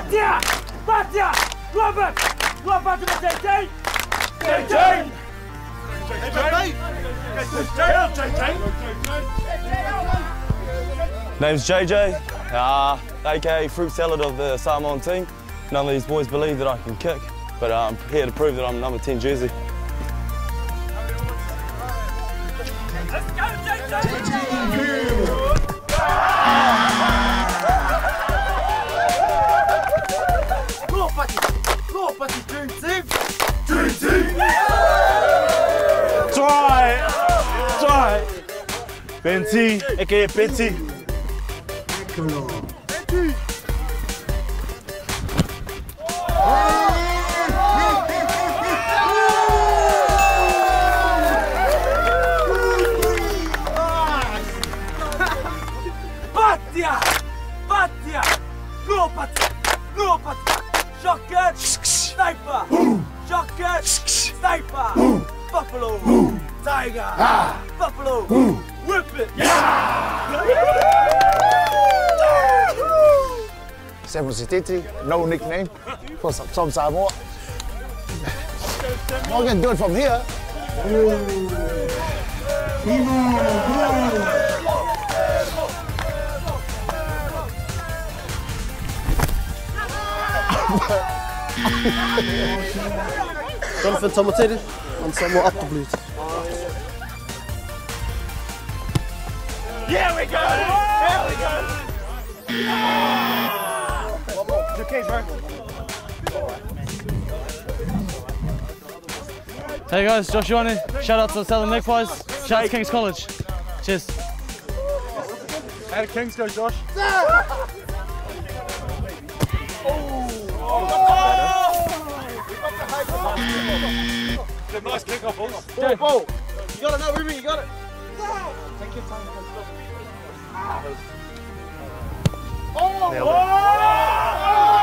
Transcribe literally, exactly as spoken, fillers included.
Batia! Batia! Robert! Robert to the J J! J J! Name's J J, uh, aka Fruit Salad of the Samoan team. None of these boys believe that I can kick, but uh, I'm here to prove that I'm number ten jersey. Let's go, J J! Go, buddy! Go, buddy, Dream Team! Dream Team! Try! Try! Benty, aka Benty. Batia! Batia! Go, Batia! Go, Batia! Shotgun! Sniper! Shotgun! Sniper! Buffalo! Tiger! Buffalo! Whip it! Samoa U twenty, no nickname, from Samoa. Not gonna do it from here. Jonathan Tomatini and Samoa up the blues. Here we go! Here we go! It's okay, bro. Hey guys, Josh Ioane. Shout out to the Southern Magpies. Shout out to King's College. Cheers. How did Kings go, Josh? Nice kick off, boys. Ball, ball. You got it now, Ruby, you got it. Take your time. Oh!